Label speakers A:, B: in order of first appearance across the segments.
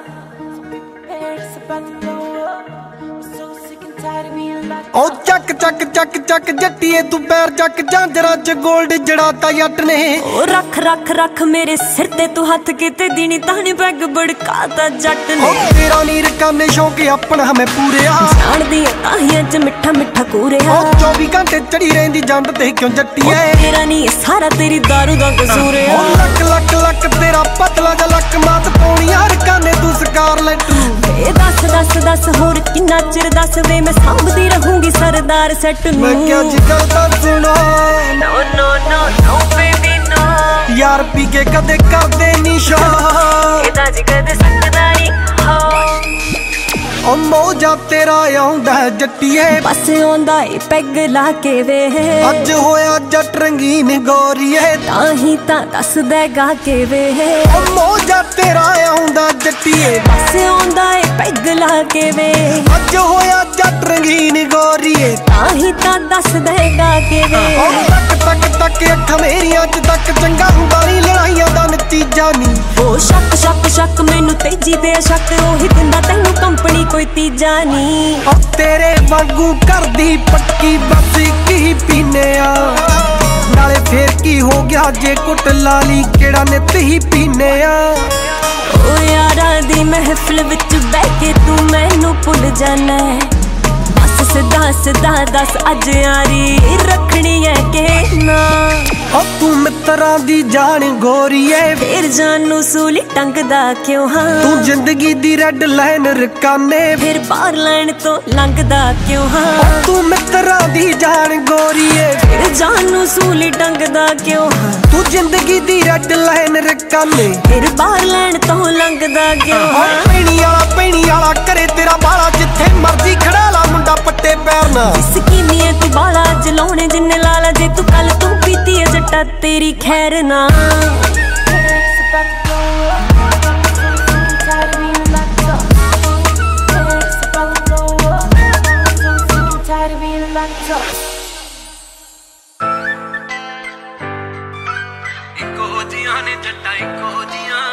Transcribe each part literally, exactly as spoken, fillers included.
A: ओ चक चक चक चक जट्टिए तू पैर चक झांजरा च गोल्ड जड़ाता जट ने।
B: ओ रख रख रख मेरे सिर ते तू हथ किते दीनी तानी बैग बड़काता जट ने।
A: ओ तेरा नीर काने शौक अपना हमें पूरे आ
B: जान दी ताहियां च मिठा मिठा कूरे आ।
A: ओ चौबीस घंटे चढ़ी रहंदी जंड ते क्यों जट्टिए।
B: तेरा नी सारा तेरी दारू दा कसूर आ।
A: ओ लक लक लक तेरा पतला जा लक मात पौनी यार काने तू स्कारलेट।
B: ए दस दस दस होर किन्ना चिर दस वे मैं सांभदी रहूंगी सरदार सेट नू।
A: मैं क्या जिगर दा सुनो
B: no no no no baby no
A: यार पी के कदे कर दे निशा
B: एदा जिगर दे सकदा नी हो।
A: ओ मौजा तेरा आउंदा जट्टिए
B: बस आउंदा ए पैग ला के वे
A: अज होया जट रंगीन गोरीए
B: ताही तां दस दे गा के वे।
A: ओ मौजा तेरा आउंदा जट्टिए
B: बस आउंदा ए पैग ला के वे
A: अज होया जट रंगीन गोरीए
B: ताही तां दस दे गा के वे।
A: ओ तक तक तक अख मेरी अज तक चंगा हुंदा नी लड़ाइयां दा नतीजा नी।
B: ओ शक शक शक मैनू तेजी दे शक ओही दिंदा तैनू कंपनी कोई तीजा नी।
A: ओ तेरे वांगू करदी पक्की बस की पीने आ नाले फेर की हो गया जे कुट लाली केड़ा नित ही पीने आ।
B: ओ यारा दी महफिल विच बैठ के तू मैनू भुल जाना बस सिधा सिधा दस अज यारी रखनी है के ना।
A: ओ तू मित्रा दी जान गोरीए
B: फिर जानू सूली टंगदा क्यों हाँ।
A: तू जिंदगी दी रेड लाइन रकाने
B: फिर बाहर लाइन तो लंघदा क्यों हाँ।
A: तू मित्रा दी जान गोरीए
B: फिर जानू सूली टंगदा क्यों हाँ।
A: तू जिंदगी दी रेड लाइन रकाने
B: फिर बाहर लाइन तो लंघदा क्यों हाँ।
A: पैनी आला पैनी आला करे तेरा बाला जिथे मर्जी खड़ा ला मुंडा पट्टे पैर ना।
B: स्कीमी है तू बाला जलाने जिन्ने लाला जे तू कल तू पीती है जट्टा तेरी खैर ना।
A: इको जियां ने जट्टा इको जियां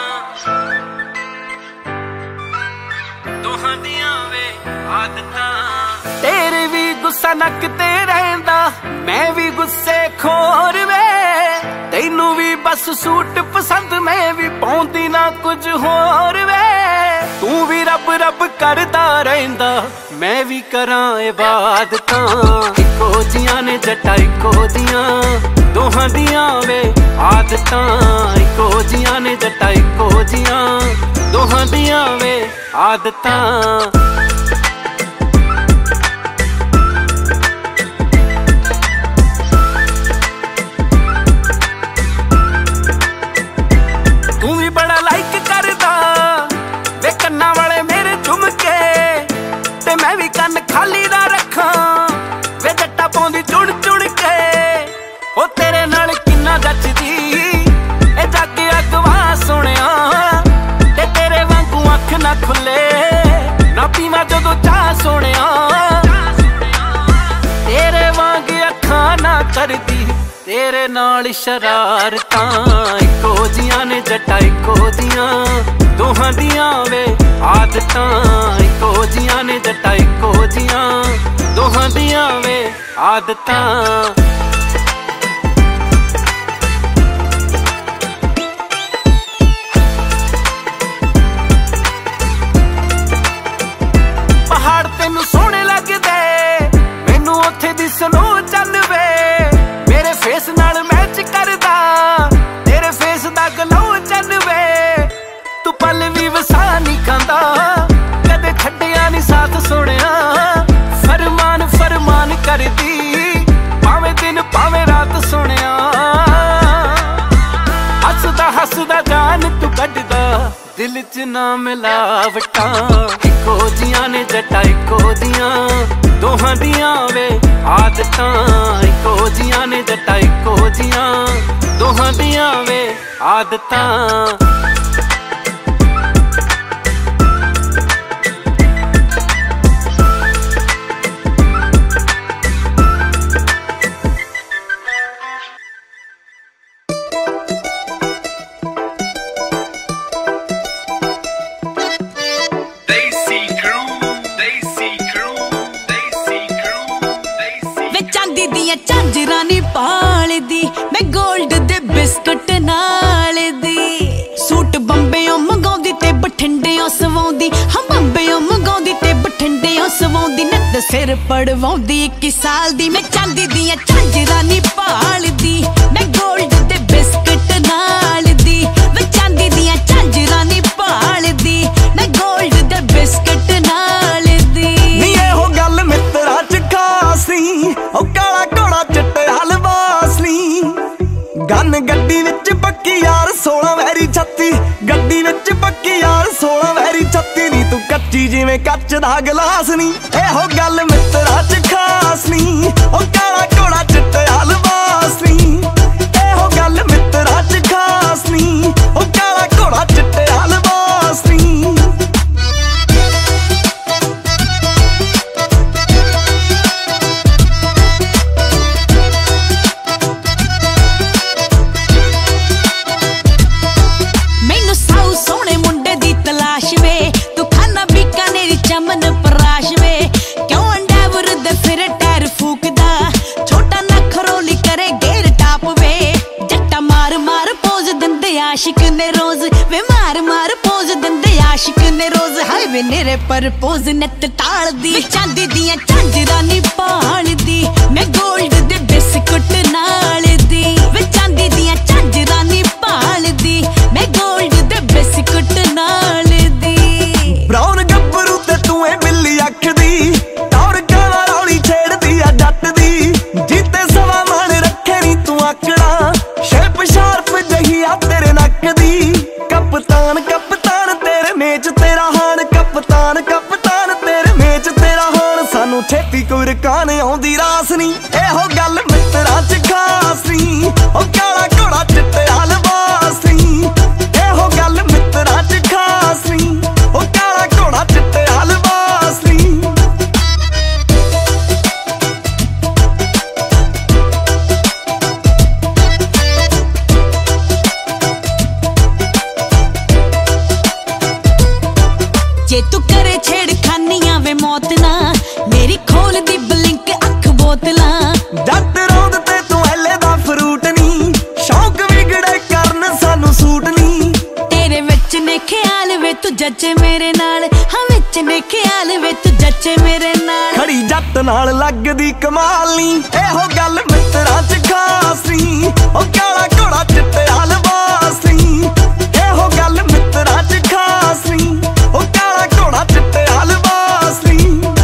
A: दोहां दियां वे आदतां। तेरे भी गुस्सा नक ते रहिंदा मैं भी गुस्से खोर वे तैनू भी बस सूट पसंद मैं भी पाउंदी ना कुछ होर वे। तू भी रब रब करदा रहिंदा मैं भी करां इबादतां। इको जियां ने जट्टा इको जियां दोहां दियां वे आदतां। इको जियां ने जट्टा इको जियां दोहां दियां वे आदतां। तू भी बड़ा लाइक करदा वे कन्ना वाले मेरे झुमके ते मैं भी कन्न खाली दा रखां वे जट्टा पाउंदी चुन चुन के। ओ तेरे नाल किन्ना जचदी ए जग अगवा सुनिया ते तेरे वांगू अख ना खुले ना पीवा जदों चाह सुनिया। तेरे वांग अखां ना करदी तेरे नाल शरारतां। इको जियां ने जट्टा इको जियां दोहां दियां वे आदतां। इको जियां ने जट्टा इको जियां दोहां दियां वे आदतां। पहाड़ तेनू सोहणे लगदे मैनू उत्थे दी स्नो चल वे मेरे फेस नाल मैच करदा तेरे फेस दा गलो चल वे। तू पल भी वसा नहीं खांदा कदे छड्डिया नहीं साथ सोहणिया फरमान फरमान करदी भावें दिन भावें रात सोहणिया। हसदा हसदा जान तू कढदा दिल च ना मिलावटां। इको जियां ने जट्टा इको जियां दोहां दियां वे आदतां। इको जियां ने जट्टा इको जियां दोहां दियां वे आदतां।
B: झांजरां नी पालदी, मैं गोल्ड दे बिस्कुट नाल दी। सूट बंबेओं मंगाउंदी ते बठिंडेओं सवाउंदी, हाँ बंबेओं मंगाउंदी ते बठिंडेओं सवाउंदी। नत सिर पड़वाउंदी इक्की साल दी, मैं चांदी दियां झांजरां नी पालदी, मैं गोल्ड दे बिस्कुट नाल दी। मैं चांदी दियां झांजरां नी पालदी, मैं गोल्ड दे बिस्कुट नाल दी।
A: नी एहो गल मित्तरां च खास नी, ओ काला घोड़ा चिट्टा लिबास नी। गन गड्डी विच पक्की यार सोलह वैरी छत्ती, गड्डी विच पक्की यार सोलह वैरी छत्ती। नी तू कच्ची जिवें कच्च दा गलास नी, एहो गल मित्तरां च खास नी, ओ काला घोड़ा चिट्टा लिबास नी। एहो गल मित्तरां च खास नी, ओ काला घोड़ा चिट्टा लिबास नी।
B: चमन पराश वे क्यों अंडावर दे फिर टायर फूकदा, छोटा नखरोली करे गेर टाप वे। जट्टा मार मार पोज दिंदे आशिक ने रोज, वे मार मार पोज दिंदे आशिक ने रोज। हाय वे नेरे पर पोज नत टाल दी, चांदी दियां झांजरां नी पालदी, मैं गोल्ड दे बिस्कुट नाल दी। वे चांदी दियां झांजरां नी पालदी, मैं गोल्ड दे बिस्कुट नाल दी।
A: ब्राउन गब्बरू ते तू ए बिल्ली अख दी, टौर गाला रौली छेड़दी आ जट दी। जीते सवा मन रखे नी तू आकड़ा, शेप शार्प जही आ तेरे नक दी। कप्तान कप्तान तेरे मेच तेरा हान, कप्तान कप्तान तेरे मेच तेरा हान। सानू छेती कोई रकान आउंदी रास नी, एहो गल मित्तरां च खास नी, ओ काला घोड़ा चिट्टा लिबास नी। एहो गल मित्तरां च खास नी, ओ काला घोड़ा चिट्टा लिबास नी।
B: जे तू करे छेड़खानियां वे मौत ना, मेरी खोल दी ब्लिंक अख बोतलां।
A: जट रौंद ते तू ऐले दा फ्रूट नी, शौक विगड़े करन सानू सूट नी।
B: तेरे विच ने ख्याल वे तू जचे मेरे नाल, हाँ विच ने ख्याल वे तू जचे मेरे नाल।
A: खड़ी जट नाल लगदी कमाल नी, एहो गल मित्तरां च खास नी, ओ काला घोड़ा चिट्टा लिबास नी। एहो गल मित्तरां च खास नी, ओ काला घोड़ा चिट्टा लिबास नी।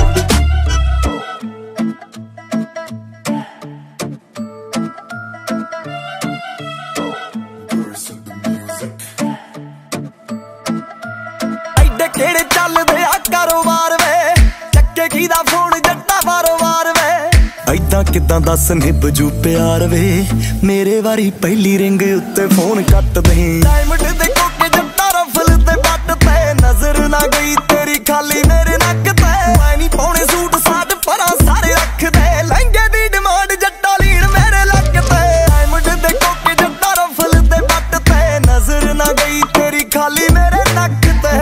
A: ऐडे केड़े चलदे आ कारोबार वे, चक्के की दा फोन जट्टा बारो बार वे। ऐदां किदां दस निभ जू प्यार वे, मेरे वारी पहली रिंग उत्ते फोन कट दे। डायमंड दे कोके जट्टा रफल ते पट ते, नजर ना गई तेरी खाली मेरे नक ते। मैं नी पौने सूट साट परा सारे रख दे, लहंगे दी डिमांड जट्टा लीन मेरे लक ते। डायमंड दे कोके जट्टा रफल ते पट ते, नजर ना गई तेरी खाली मेरे नक ते।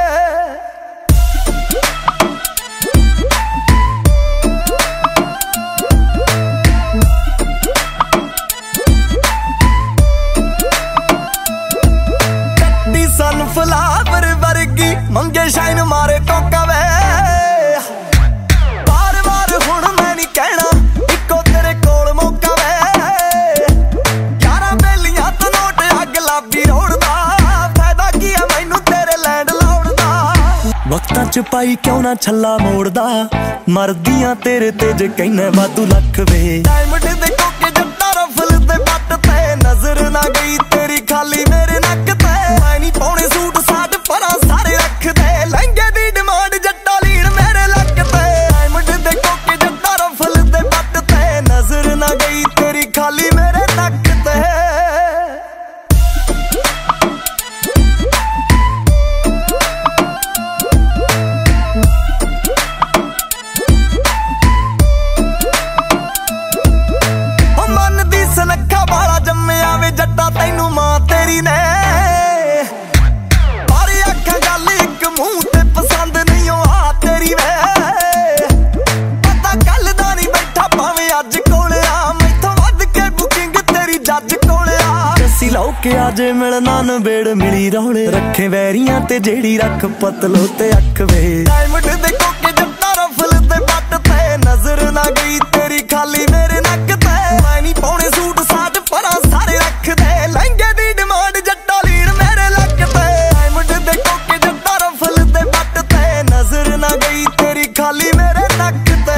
A: सनफ्लावर वर्गी मंगे शाइन मारे टोका वे, बार बार हुण मैं नी कहना इको तेरे कोल मौका वे। यारा बेलियां तो नोट अग लाबी रोड़दा, फायदा की है मैनू तेरे लैंड लाउड दा। वक्तां च पाई क्यों ना छल्ला मोड़दा, मरदियां तेरे ते जे कहने वाधू लख वे। डायमंड दे कोके जट्टा रफल ते पट ते, नजर ना गई तेरी खाली मेरे नक ते। मैं नी पौने सूट साट परा सारे रख दे, लहंगे दी डिमांड जट्टा लीन मेरे लक ते। डायमंड दे कोके जट्टा रफल ते पट ते, नजर ना गई तेरी खाली मेरे नक ते। मन दी सनखा वाला जम्मिया वे जट्टा तैनू मां तेरी ने
C: आके आजे मिलना नबेड़ मिली रौले रखे वैरियां ते जेड़ी रख पतलो ते अख वे डायमंड दे कोके जट्टा रफल ते पट ते नजर ना गई तेरी खाली मेरे नक ते मैं नहीं पाउणे सूट साट परा सारे रख दे लहंगे दी डिमांड जट्टा लीड़ मेरे लक ते डायमंड दे कोके जट्टा रफल ते पट ते नजर ना गई तेरी खाली मेरे नक ते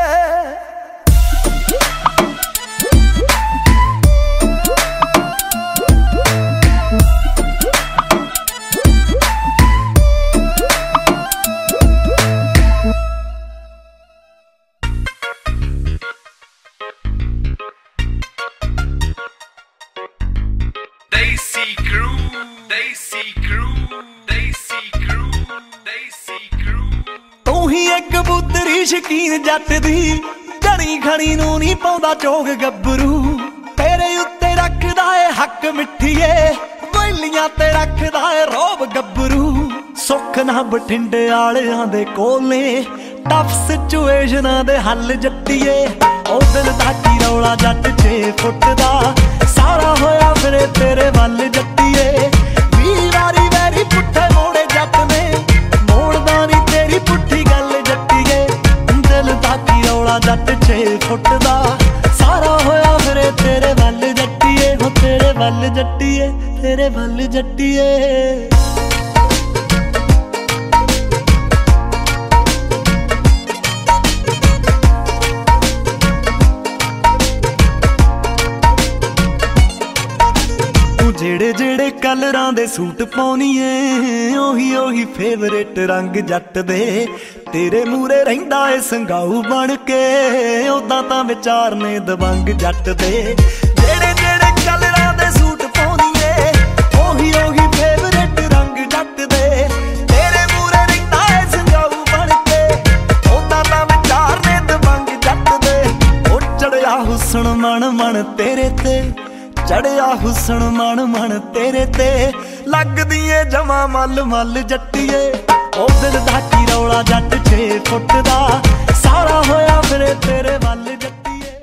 C: शकीन जट दी घनी खनी नू नहीं पाउंदा चोग गब्बरू तेरे उत्ते रखदा है हक मिठीए वेलियां ते रखदा है रोब गब्बरू सुख ना बठिंडे आलियां दे कोले टफ सिचुएशनां दे हल जट्टीए ओ दिल दा की रौला जट छे फुट दा सारा होया फिरे तेरे वल जट्टीए वी वारी वैरी पुट्ठे मोड़े जट ने मोड़दा नी तेरी पुट्ठी गल जट छे फुट दा सारा होया फिरे तेरे वल जट्टीए हो तेरे वल जट्टीए तेरे वल जट्टीए जेड़े जेड़े कलरां दे सूट पाउनीए ओही ओही फेवरेट रंग जट दे तेरे मूरे रहिंदा ए संगाऊ बन के ओदां तां विचार ने दबंग जट दे जेड़े जेड़े कलरां दे सूट पाउनीए ओही ओही फेवरेट रंग जट दे तेरे मूरे रहिंदा ए संगाऊ बन के ओदां तां विचार ने दबंग जट दे ओ चढ़िया हुस्न मन मन तेरे ते चढ़िया हुस्न मन मन तेरे ते लगदी ए जमा मल मल जट्टीए ओ दिल दा की रौला जट छे फुट दा सारा होया फिरे तेरे वल जट्टीए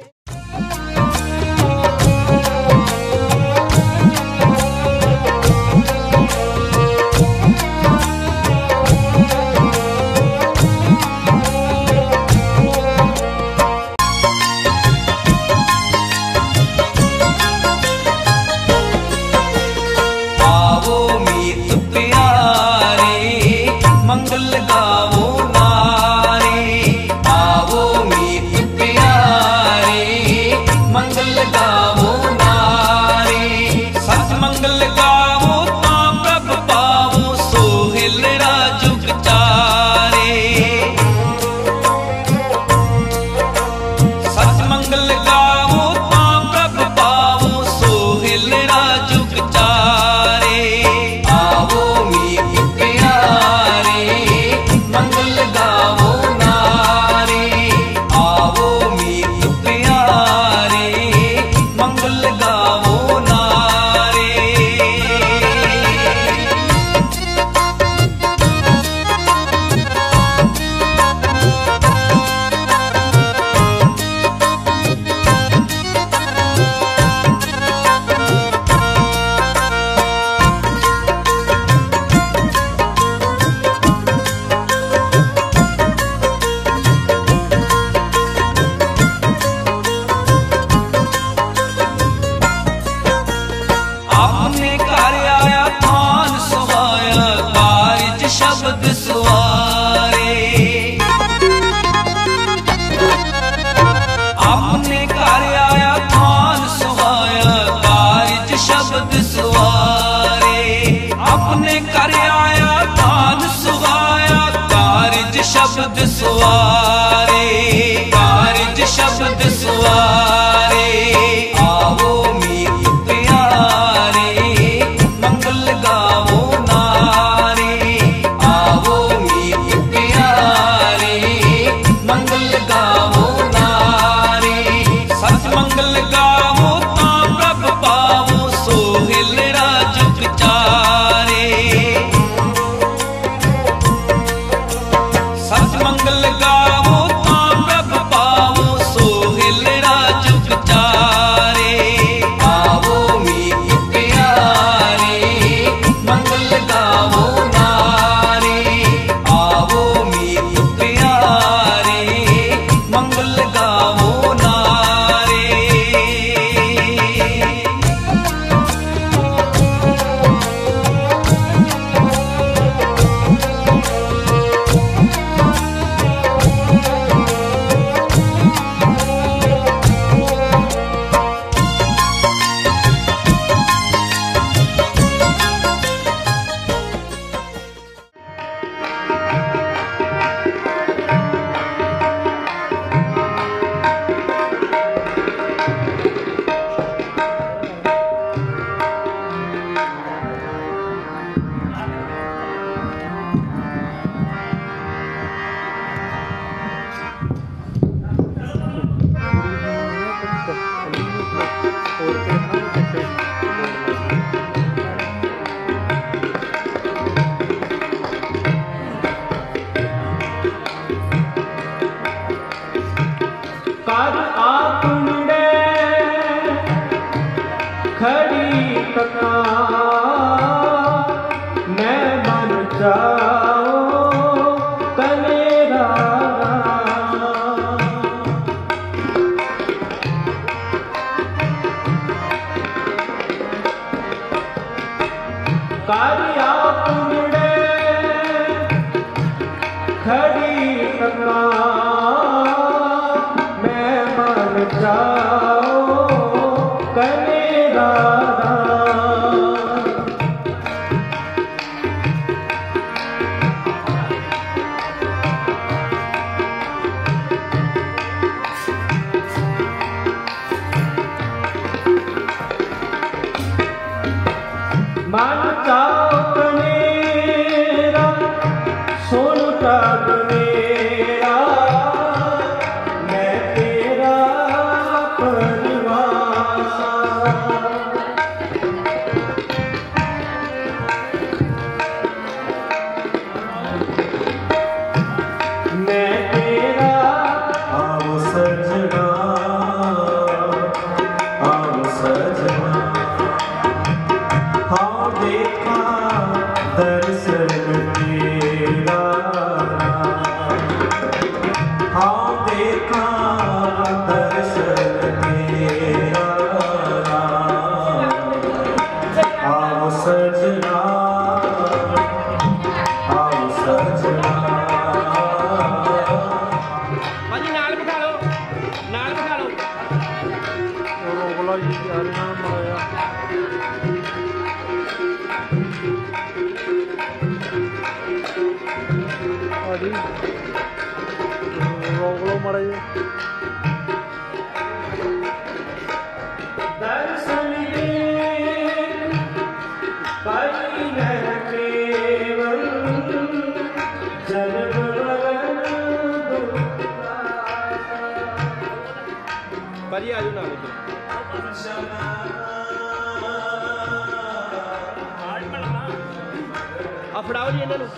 A: मंगल गावो नारे आवो मीत प्यारे मंगल गावो नारे सत मंगल गावो तां प्रभ पावो सोहिलड़ा जुग चारे सत मंगल गावो तां प्रभ पावो सोहिलड़ा जुग चारे आवो मीत प्यारे मंगल गावो नारे आवो मीत प्यारे मंगल गावो नारे अपने घर आया थान सुहाया कारज शब्द सुवारे अपने घर आया थान सुहाया कारज शब्द सुवारे अपने घर आया थान सुहाया कारज शब्द सुवारे कारज शब्द सुवारे आवो मीत प्यारे मंगल गावो नारे आवो मीत प्यारे मंगल गावो नारे सत मंगल गावो तां प्रभ पावो सोहिलड़ा जुग चारे सत मंगल गावो खड़ी तका मैं मन जाओ कने राधा मन जाओ कनेरा सुन तब मेरा मैं तेरा परवासा मैं तेरा आओ सजना आओ सजना हाँ देखा दर्शन तेरा हाँ देखा दर्शन तेरा आओ सजना आओ सजना भाजी नाल बिठा लो नाल बिठा लो रोगला जी यार ना माया आदि रोगलो मारा जी दर्शन दे पाई न केवल जन्म मरण भाजी आजो ना आ फड़ाओ जी इन्हों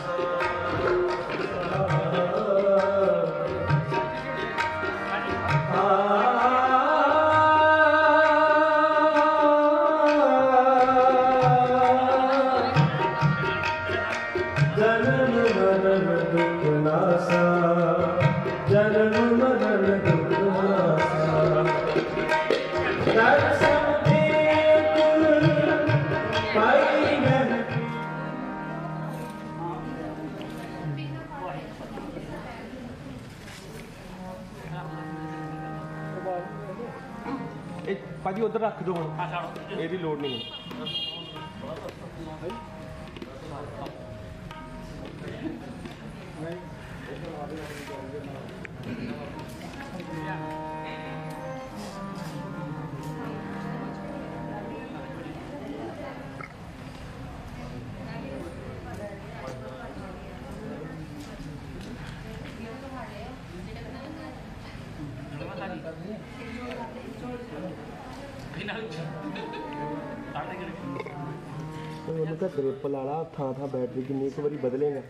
A: जन्म मरण दुख नासा जन्म मरण दुख नासा दर्शन दे पाई न भाजी उधर रख दो हम ये लोड़ नहीं ग्रिप ला ला थां थां बैटरी किन्नी एक बारी बदलेगा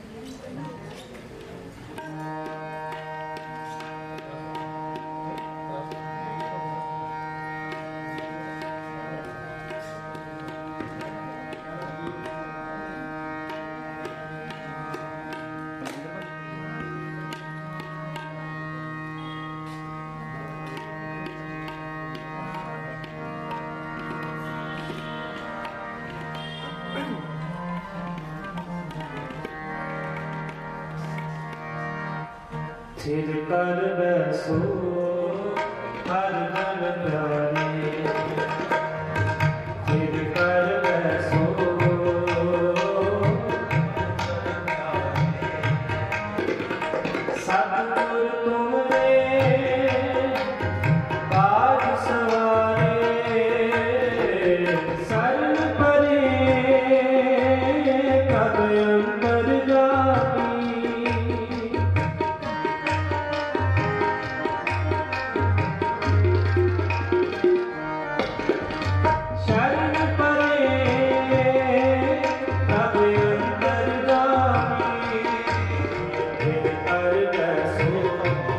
A: सिर कर बैसो हर मन प्यारे सिर कर बैसो सतगुर तुमने बाज सवारे शरण परे कब अंतर जाती कर बैसो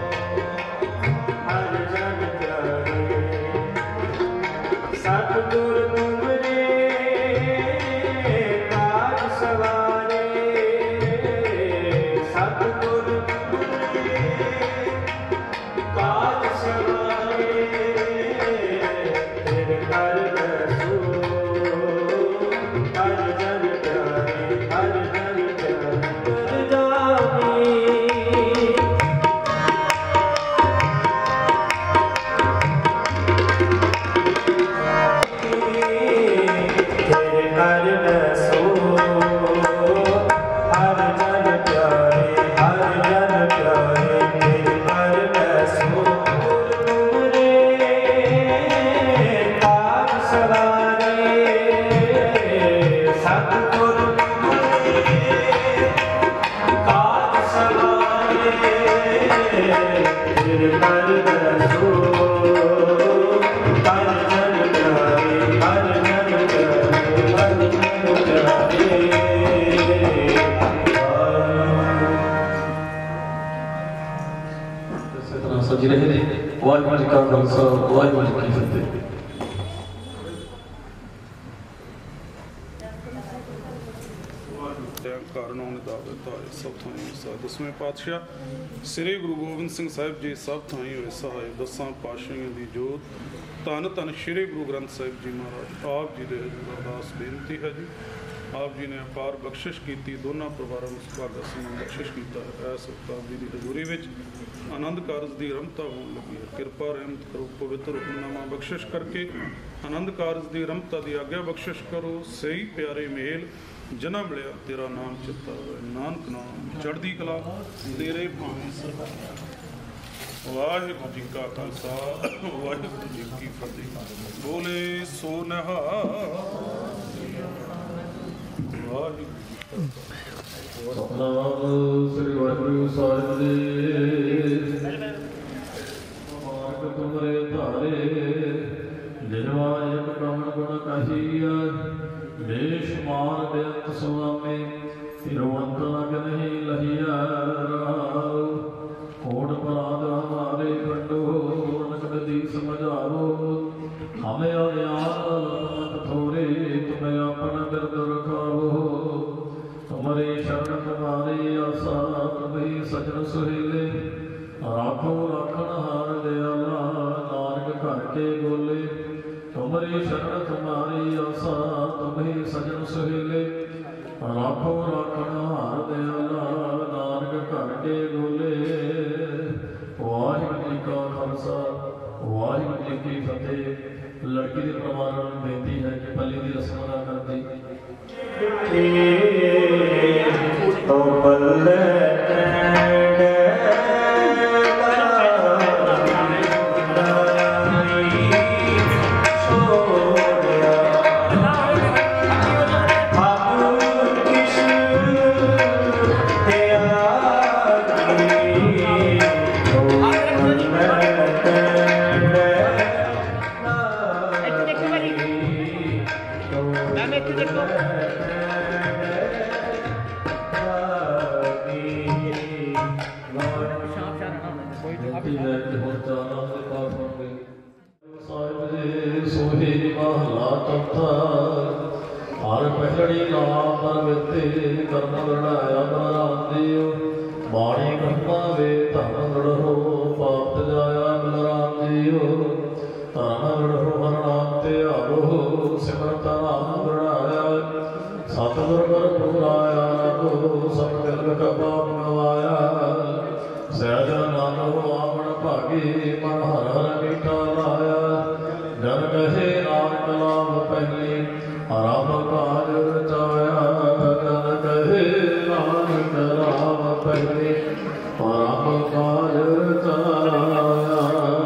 D: सजी रहे ने। वाहिगुरू जी का खालसा वाहिगुरू जी की फतेह।
E: दसवें पातशाह श्री गुरु गोबिंद सिंह साहिब जी सब थाई होए सहाय दसा पातशाहियों की जोत धन धन श्री गुरु ग्रंथ साहिब जी महाराज आप जी दे अरदास बेनती है जी। आप जी ने अपार बख्शिश की दोनों परिवारों में सुभागा समान बख्शिश किया है। इस अवतार जी की हजूरी में आनंद कारज की रमता होने लगी है। कृपा रहमत करो पवित्र हुक्मनामा बख्शिश करके आनंद कारज की रमता की आज्ञा बख्शिश करो। सही प्यारे मेल जना मिलिया तेरा नाम चित्ता है नानक नाम चढ़दी कला तेरे भावें सरकार। वाहिगुरू जी का खालसा वाहिगुरू जी की फतेह। बोले सो निहाल वाहिगुरू।
D: सतनाम श्री वाहिगुरू साहिब जी मार्ग तुमरे धारे जिनवा एक कमन गुण कहिया बेशुमार बेअंत सुनामे तिरुवंत लग नहीं लहिया कोट पराध हमारे खंडो नकद दी समझारो हमें अज्ञान थोड़े तुम्हें अपना दर्द रखाओ। तुम्हारे शरण तुम्हारी आशा तुम्हें सजन सुहेले राखो राखन हार दयाला नानक घर के बोले। तुम्हारी शरण तुम्हारी आशा तुम्हें सजन सुहेले राखो राखन हार दयाला नानक घर के बोले। वाहिगुरू जी का खालसा वाहिगुरू जी की फतेह। लड़की के प्रमाण बेनती है कि पली की रस्म अदा कर दी तो पल्ले हर पहली नाम पर वित्ते कर्म लड़ाया बलराम दियो बाणी ब्रह्मा वे धर्म लड़ो पाप जाया बलराम दियो धर्म लड़ो हर नाम ते आरो सिमरत नाम लड़ाया सतगुर पर पुराया को सब जग का पाप गवाया सहज नानो आपन भागी मन हर हर मीठा लाया जन कहे नानक नाम पहली राम काज रचाया जन कहे नानक राम पहले राम काज रचाया।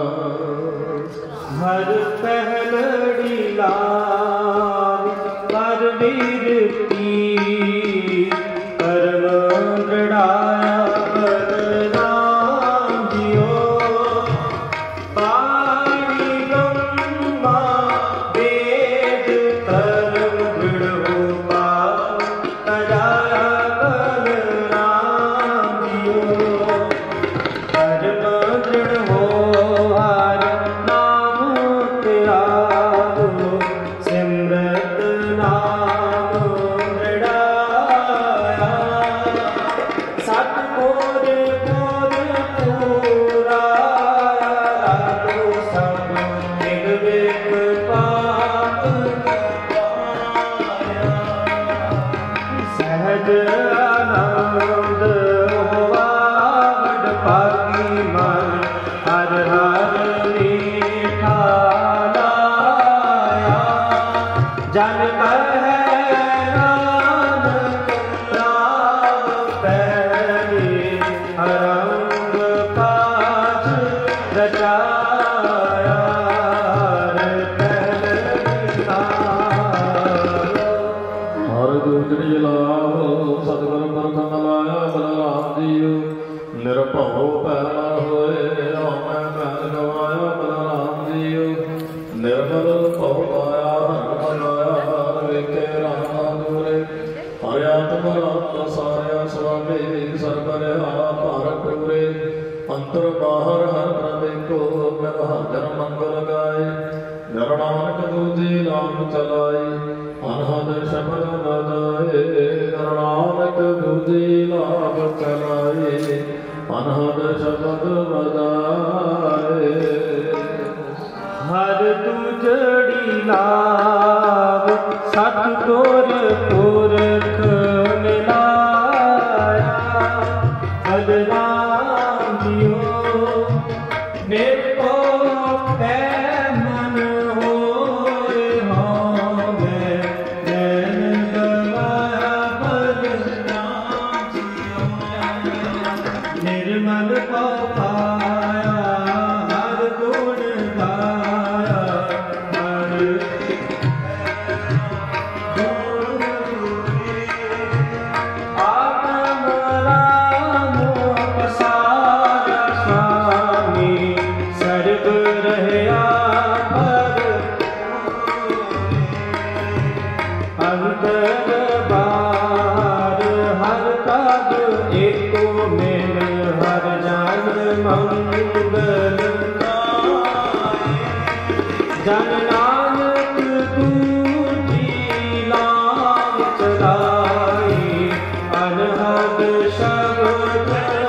D: हर पहलड़ी लाल कर वीर की कर्म दृढ़ाया बलराम जियो पाणी ब्रह्मा वेद कर्म दृढ़ पा तजाया बलराम जियो कर्म दृढ़ हो हर नाम तेरा सिमरत नाम दृढ़ाया सतगुर बोल पुराया रातो सब निर्विक पाप गवाया सहज आनंद होवा बड़ भागी मन हर हर मीठा लाया जन कहे नानक नाम पहले रंग काज रचाया हर पहले हर दूसरी लाभ सतगुर परखन लाया बलराम जियो निरभਉ पैना होए हमें मैल गवाया बलराम जियो निर्मल भਉ पाया हर लाया वेखे रामा दूरे हरिया तुम सारिया स्वामी सरबर हा भार पूरे अंतर बाहर हर हर जन मंगल गाए नर नानक दूजी नाम चलाए अनहद शब्द बजाए नर नानक दूजी नाम चलाए अनहद शब्द बजाए
A: हर दूजड़ी लाभ सतगुर पुरख मिलाया बलराम जियो निको मन होए होवे नैन गवाया बलराम जियो निर्मल को पाया हर गुण गाया हर आत्म राम पसारा स्वामी सर्व रहया पर अंतर बार हर तब एको मिल हर जन मंगल जन नानक दूजी नाम चलाए अनहद शब्द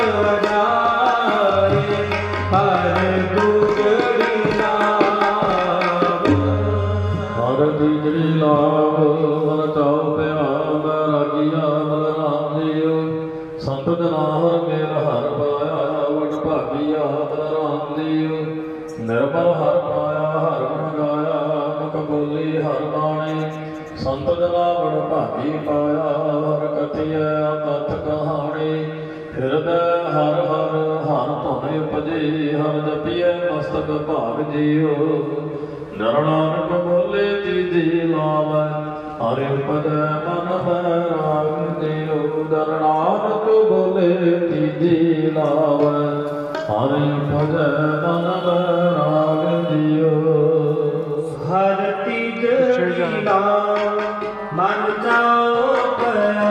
A: बजाए हर दूजड़ी नाम
D: हर दूजड़ी लाभ मन चाओ प्या बैरागिया बलराम जियो संत जना हर मेल हर पाया वड भागिया बलराम जियो निर्मल हर पाया हर गुण गाया मुख बोली हर बाणी संत जना बड़ भागी पाया हर कथिया कथ कहानी हृदय हर हर हर धुन उपजे हर जपिए मस्तक भाग जियो नर नानक बोले तीजी लावै हरि उपजै मन बैराग जियो नर नानक बोले तीजी लावै हरि उपजै मन बैराग जियो
A: हर तीजड़ी नाम मन जाओ पया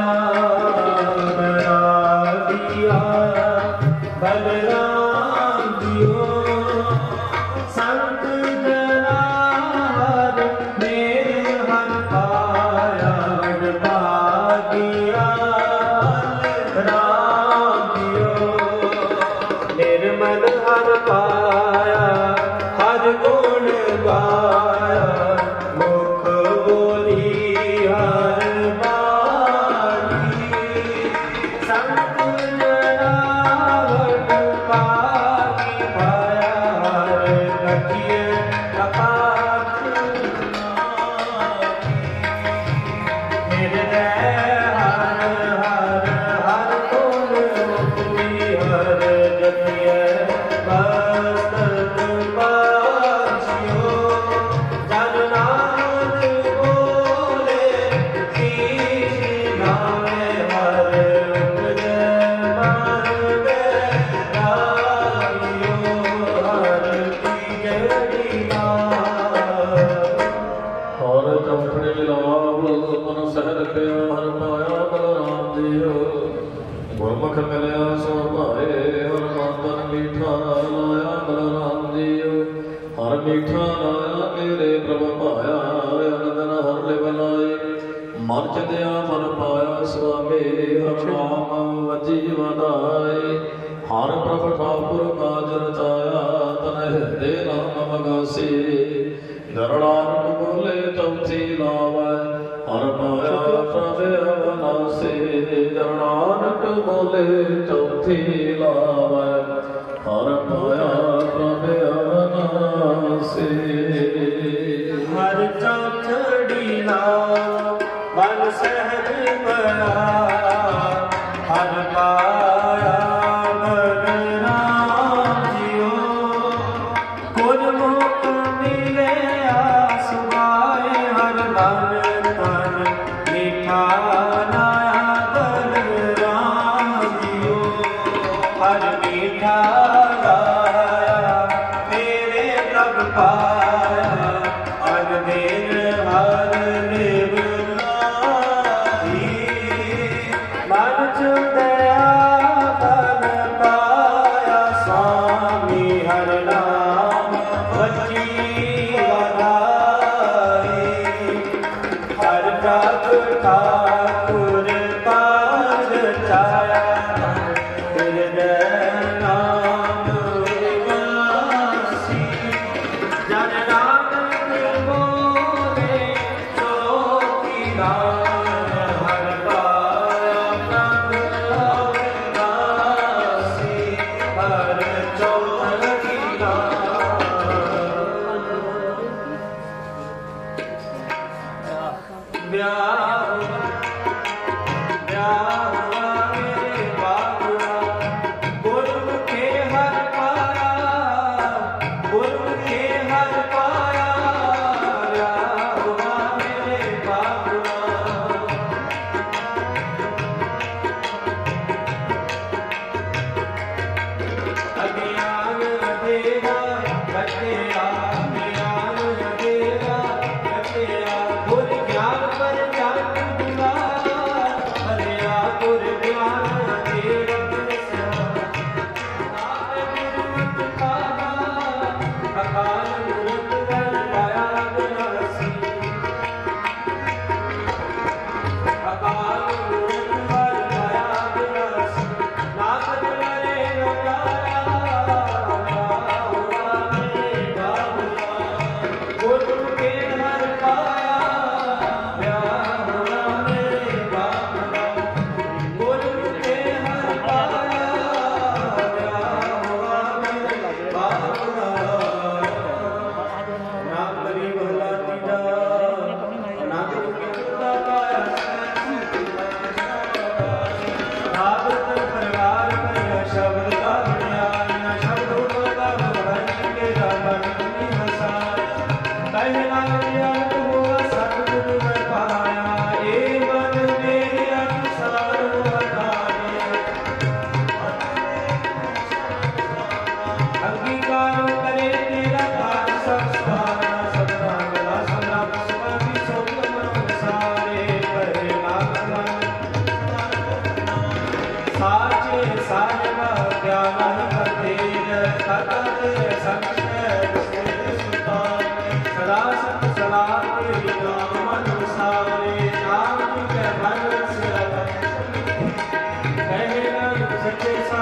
A: बैरागिया बलराम जियो संत जना हर मेरे हर पाया बड़ भागिया राम जियो निर्मल हर पाया हर गुण गाया मुख बोली हर बाणी संत जना वड भागी पाया हर कथिए कपाट हृदय हर हर हर गुण मुक्ति हर जपिए मस्तक बाजियो जन नानक बोले तीजी नामे हर उपजै मन बैरागियो हर तीजड़ी नाम
D: हर चौथड़े लाभ मन सहज पिया हर पाया बलराम जियो गुरमुख मिलया सो भाए हर मातन मीठा लाया बलराम जियो हर मीठा लाया मेरे प्रभ पाया अनंदन हर लिव लाए मन चंदिया मन पाया स्वामी हर नाम वजी वदाए हर प्रभ ठाकुर काज रचाया तन हृदय नाम मगासी नर नानक बोले चौथी लावै हर पाया प्रभ अवनासी नर नानक बोले चौथी लावै हर पाया प्रभ अवनासी
A: हर चौथड़ी नाम मन सहज बड़ा हर पाया बलराम जियो गुरमुख मिले आसुआए हर मन तन मीठा लाया बलराम जियो हर मीठा लाया मेरे प्रभ पाया अनदेन हर निव लाही मन चुदया बल पाया स्वामी हर नाम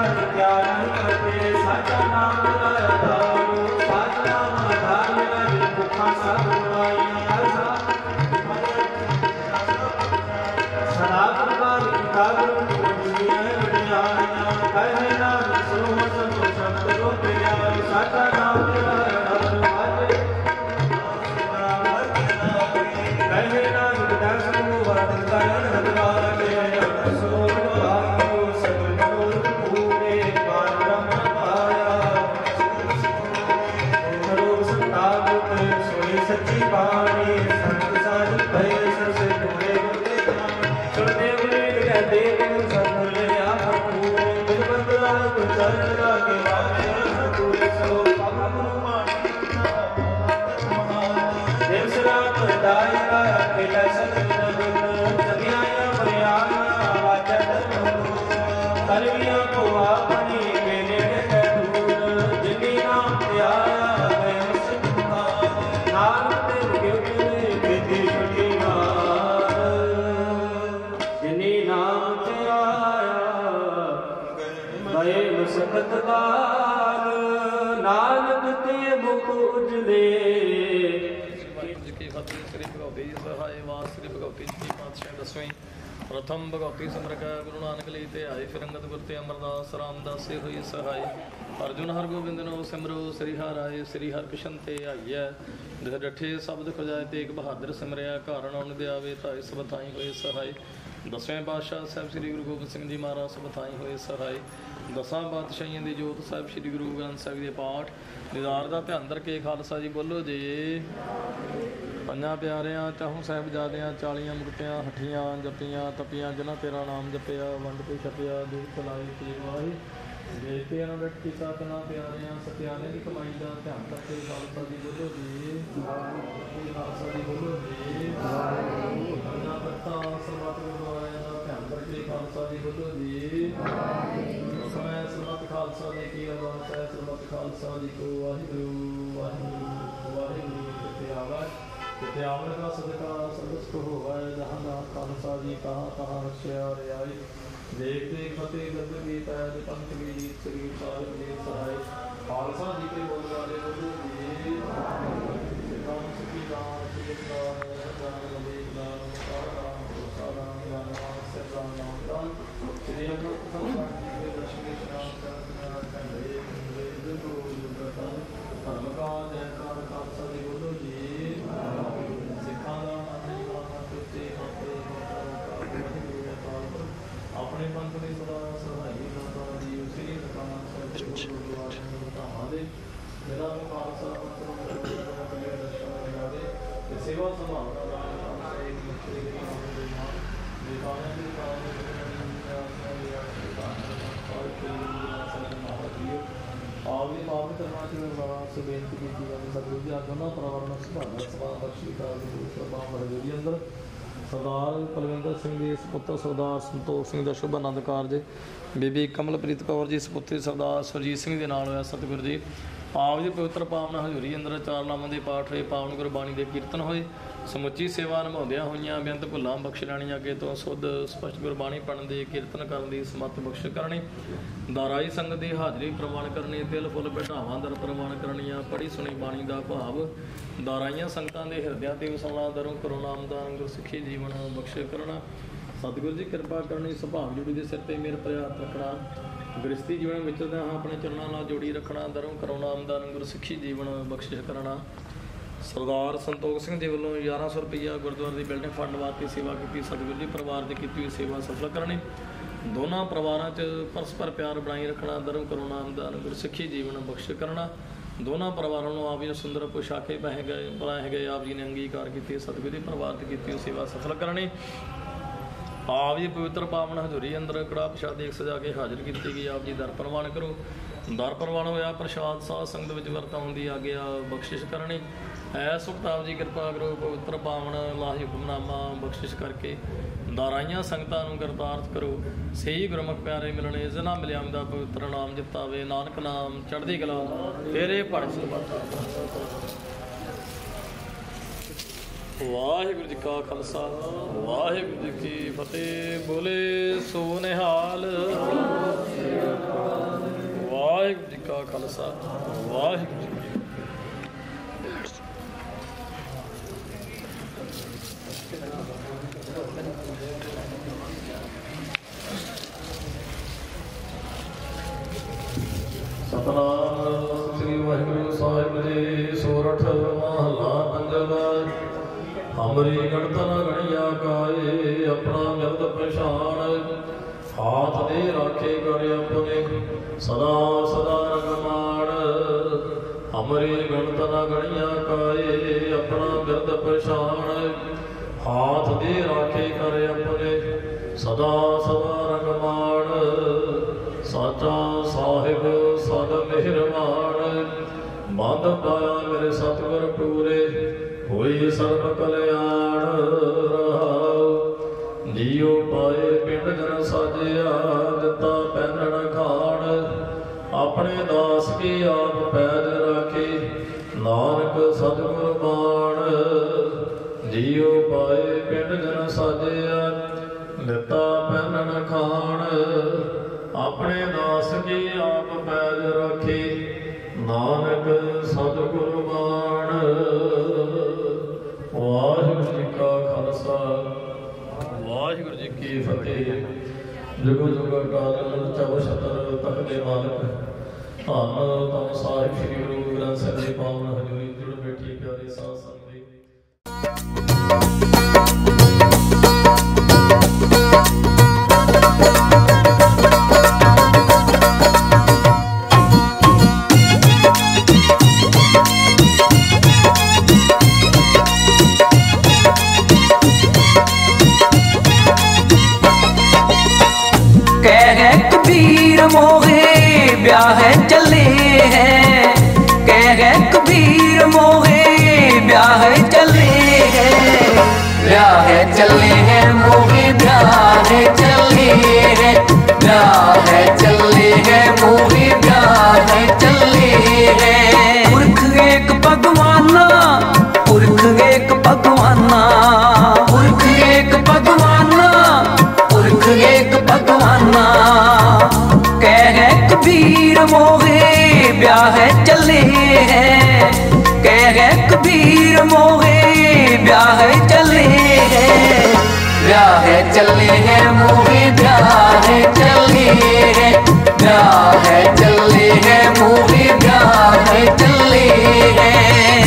D: प्रथम भगवती सिमरका गुरु नानक ली ते आए फिर अंगद गुर ते अमरदास रामदास से हुई सहाय अर्जुन हर गोबिंद नो सिमरो श्री हर आए श्री हर कृष्ण ते आइए जिस डठे शब्द खजाए ते एक बहादुर सिमरिया कारण उन दे आवे ताई सब थाई हुए सहाय दसवें पातशाह साहब श्री गुरु गोबिंद सिंह जी महाराज सब थाई हुए सहाय दसां पातशाहियों की जोत साहब श्री गुरु ग्रंथ साहब के पाठ दीदार का ध्यान रखे खालसा जी बोलो जी पंजा प्यारियां चाहूँ साहिबजादियां चालियां मुक्तियां हठियां जपियां तपियां जिन्हां तेरा नाम जपिया वंड ते छपिया दूर चलाई की वाही देखते अनडट किता तना प्यारियां सत्याने की कमाई का ध्यान करके खालसा जी बोलो जी खालसा जी बोलो जी पंजा पत्ता सरबत गुरुद्वारे का ध्यान करके खालसा जी बोलो जी समय सरबत खालसा जी की अरदास है सरबत खालसा जी को वाहिगुरू वाहिगुरू वाहिगुरू किते आवाज त्यावन का सदका सर्वस्व होवा जहाँ खालसा जी कहाँ कहाँ रक्षा रियाई देख देख फतेह गद की पैद पंथ की जीत श्री साहिब जी सहाय खालसा जी के बोल वाले बोलो जी राम सखी राम सीता राम नबी राम राम राम राम राम राम राम श्री अमृत संसार जी के दर्शन राम राम धर्म का जयकार खालसा जी बोलो जी अपने पंथ की सदा सहाई माता जी उसी दुकान से धामा दे मेरा खालसा सेवा संभावना आगे मामले करना से बेनती की सतगुरु जी आज दोनों परिवारों सुधार सभा बख्शी का अंदर सरदार पलविंदर सिंह जी सुपुत्र सरदार संतोख सिंह का शुभ आनंद कारज बीबी कमलप्रीत कौर जी सुपुत्री सरदार सुरजीत सिंह के नाल होया सतगुरु जी आप जी पवित्र पावन हजूरी अंदर चार नामां के पाठ होए पावन गुरबाणी के कीर्तन होए समुची सेवा निभाउंदियां होईयां बेअंत भुल्लां बख्श लैणियां अगे तो शुद्ध स्पष्ट गुरबाणी पढ़न की कीर्तन करन की समर्थ बख्श करनी दाराई संगत की हाजरी प्रवान करनी तिल फुल बढ़ावां दर प्रवान करनियां पढ़ी सुनी बाणी का भाव दाराइयां संगतां दे हिरदियां ते वसाउणा दरों करो नामदान गुरसिੱਖੀ जीवन बख्श करना सतगुरु जी कृपा करनी सुभाव जोड़ी के सिर पर मेरे प्रयास रखना गृहस्थी जीवन विचरदा हाँ अपने चरणों नाल जोड़ी रखना दरों करो नामदान गुरसिੱਖੀ जीवन बख्शिश करना सरदार संतोख सिंह जी वालों ग्यारह सौ रुपया गुरुद्वारे की बिल्डिंग फंड वास्ते सेवा की सतगुरु जी परिवार की की सेवा सफल करनी दोनों परिवारों च परस्पर प्यार बनाई रखना दरों करो नामदान गुरसिੱਖੀ जीवन बख्श करना दोनों परिवारों को आप जी सुंदर पोशाके पह गए बनाए गए आप जी ने अंगीकार किए सतगुरु जी परिवार की की सेवा सफल करनी आप जी पवित्र पावन हजूरी अंदर कड़ा प्रसाद एक सजा के हाजिर की गई आप जी दर प्रवान करो दर प्रवान होया प्रसाद साध संगत विच वरताउण दी आग्या बख्शिश करनी है सुखत आप जी कृपा करो पवित्र पावन लाही हुक्मनामा बख्शिश करके दाराइयां संगतां नूं करतार्थ करो सही गुरमुख प्यारे मिलने जिन्हां मिलिया दा पवित्र नाम जितावे नानक नाम चढ़दी कला तेरे पढ़ वाहिगुरु जी का खालसा वाहिगुरु जी की फतेह बोले सो निहाल। खालसा वाहिगुरू जी की सतनाम श्री वाहिगुरू साहिब जी। सोरठ महला पंजवा। हमरी गणता न गणिया काए अपना मिलत पछाण। हाथ दे राखे कर अपने सदा सदा रगमाण। हमरी गणता न गणिया काए अपना मिलत पछाण। हाथ दे राखे कर अपने सदा सदा रगमाण। साचा साहिब सद मेहरबान। बंद पाया मेरे सतगुर पूरे होई सर्व कल्याण। रहाओ जियो पाए पिंड जन साजिया दिता पहनण खान। अपने दास की आप पैज राखी नानक सतगुर बाण। जियो पाए पिंड जन साजिया दिता पहनण खान। अपने दास की आप पैज राखी नानक सतगुर बाण। वाहिगुरू जी का खालसा वाहिगुरू जी की फतेह। जुग जुग अकाल चौ छतर तख्ते मालक। धन धन साहिब श्री गुरु ग्रंथ साहिब जी पावन हजूरी जुड़ बैठी प्यारे साध संगत।
A: मोहे ब्याह चले हैं। कह कबीर मोहे ब्याह चले हैं। ब्याह चले हैं मोहे ब्याह चले हैं। ब्याह चले हैं मोहे ब्याह चले हैं। पुरख एक भगवाना पुरख एक भगवाना। पुरख एक भगवाना पुरख एक भगवाना। कह कबीर मोहे ब्याह चले हैं। कह कबीर मोहे ब्याह चले हैं। ब्याह चले हैं मोहे ब्याह चले हैं। ब्याह चले हैं मोहे ब्याह चले हैं।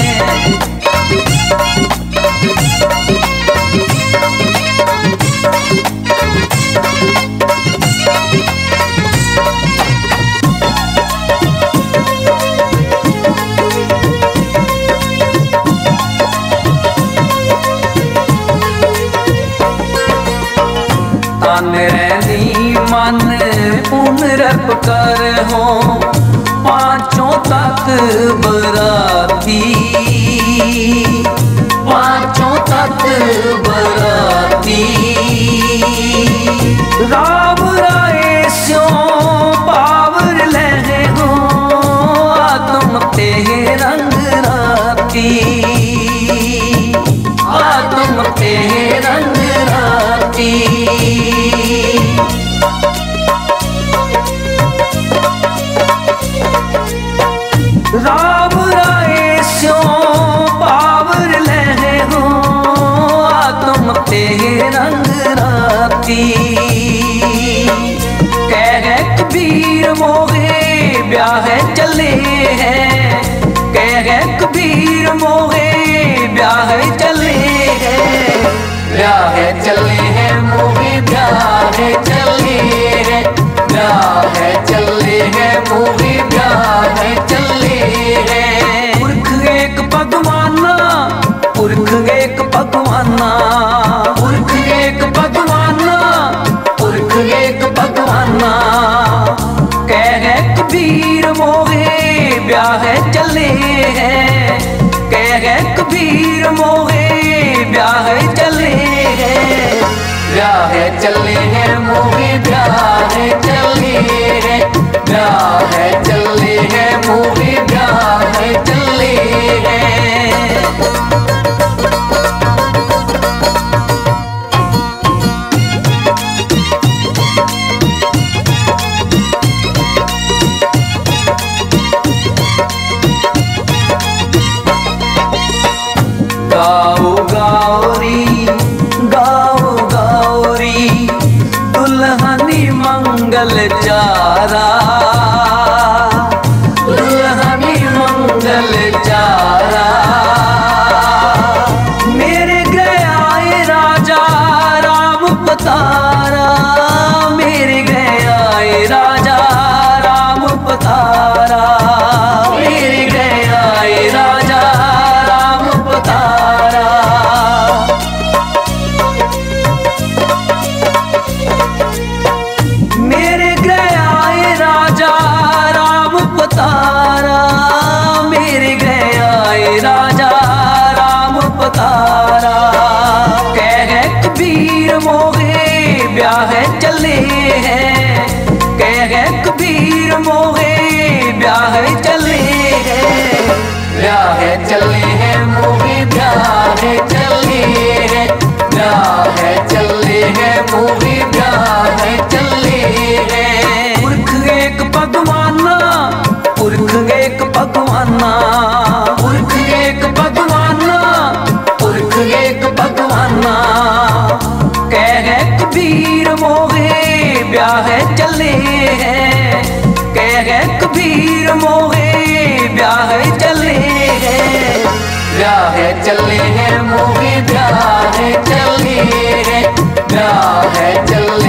A: तन रहनी मन पुन रब कर हो। पांचों तक बराती पांचों तक बराती। राम राय स्यों पावर ले हो। आत्म ते रंग राती आत्म ते रंग राती। राम राय स्यों पावर ले हो। आत्म ते रंग राती। कह कबीर मोहे ब्याह चले हैं। कह कबीर मोहे ब्याह चले हैं। ब्याह चले हैं मोहे ब्याह चले हैं। ब्याह चले हैं मोहे ब्याह चले हैं। पुरख एक भगवाना पुरख एक भगवाना। पुरख एक भगवाना पुरख एक भगवाना। कह कबीर मोहे ब्याह चले हैं। कह कबीर मोहे ब्याह चले हैं। ब्याह चले हैं मोहे ब्याह चले हैं। ब्याह चले हैं मोहे ब्याह चले हैं। पतारा मेरे गया राजा राम पतारा। मेरे गया राजा राम पतारा मेरे गया राजा राम पतारा। कह कबीर मोहे ब्याह चले हैं कह कबीर मोहे ब्याह चले हैं ब्याह चले हैं मोहे ब्याह चले हैं ब्याह चले हैं मोहे ब्याह चले हैं। पुरख एक भगवाना पुरख एक भगवाना पुरख एक भगवाना पुरख एक भगवाना। कह कबीर मोहे ब्याह चले हैं कह कबीर मोहे ब्याह चले हैं ब्याह चले हैं मोहे ब्याह चले हैं ब्याह चले